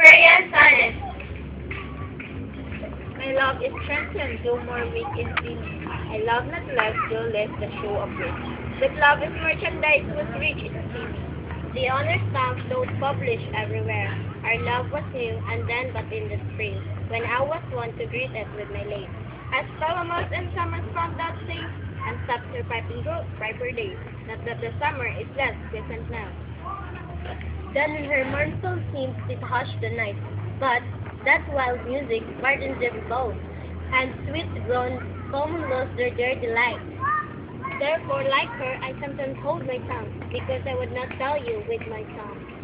Experience honest. My love is transient, though more weak in feeling. I love not less, though less the show of it. But love is merchandise whose reach is seeming. The honor stamp don't publish everywhere. Our love was new, and then but in the spring, when I was one to greet it with my lace. As Palamas and summers found that thing, and stopped her piping riper days. Not that the summer is less pleasant now. Then her mournful seems it hushed the night, but that wild music brightened their bones, and sweet grown foam lost their delight. Therefore, like her, I sometimes hold my tongue, because I would not tell you with my song.